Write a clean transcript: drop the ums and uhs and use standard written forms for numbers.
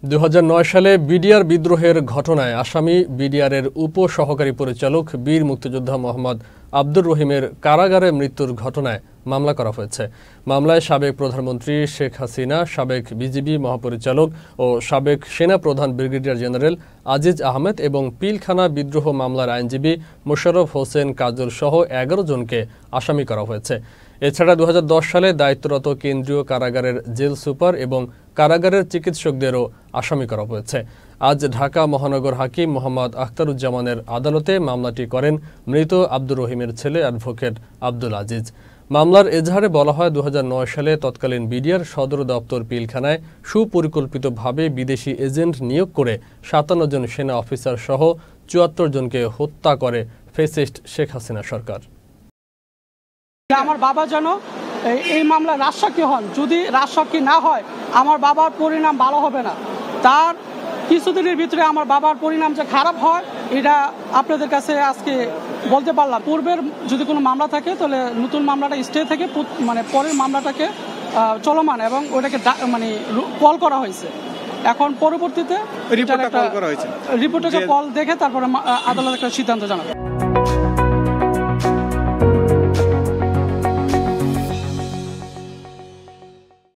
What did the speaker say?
2009 সালে বিডিআর বিদ্রোহের ঘটনায় আসামি বিডিআরের উপ-সহকারী পরিচালক বীর মুক্তিযোদ্ধা মোহাম্মদ আব্দুর রহিমের কারাগারে মৃত্যুর ঘটনায় মামলা করা হয়েছে। মামলায় সাবেক প্রধানমন্ত্রী শেখ হাসিনা, সাবেক বিজিবি মহাপরিচালক ও সাবেক সেনা প্রধান ব্রিগেডিয়ার জেনারেল আজিজ আহমেদ এবং পিলখানা বিদ্রোহ মামলার আইনজীবী মোশাররফ হোসেন কাজল সহ 11 জনকে আসামি করা হয়েছে। এছাড়া 2010 সালে দায়িত্বরত কেন্দ্রীয় কারাগারের জেল সুপার এবং কারাগারের চিকিৎসকদেরও আসামি করা হয়েছে। আজ ঢাকা মহানগর হাকিম মোহাম্মদ আখতারুজ্জামানের আদালতে মামলাটি করেন মৃত আব্দুর রহিমের ছেলে অ্যাডভোকেট আব্দুল আজিজ। মামলার এজাহারে বলা হয় 2009 সালে তৎকালীন বিডিআর সদর দপ্তর পিলখানায় সুপরিকল্পিতভাবে বিদেশি এজেন্ট নিয়োগ করে 57 জন সেনা অফিসার সহ 74 জনকে হত্যা করে ফ্যাসিস্ট শেখ হাসিনা সরকার। আমার বাবা যেন এই মামলায় রাজসাক্ষী হন। যদি রাজসাক্ষী না হয় আমার বাবার পরিণাম ভালো হবে না। তার কিছুদিনের ভিতরে আমার বাবার পরিণাম যে খারাপ হয় এটা আপনাদের কাছে আজকে বলতে পারলাম। পূর্বের যদি কোনো মামলা থাকে তাহলে নতুন মামলাটা স্টে থেকে পরের মামলাটাকে চলমান এবং ওটাকে কল করা হয়েছে। এখন পরবর্তীতে রিপোর্টটাকে কল দেখে তারপরে আদালত একটা সিদ্ধান্ত জানাবে।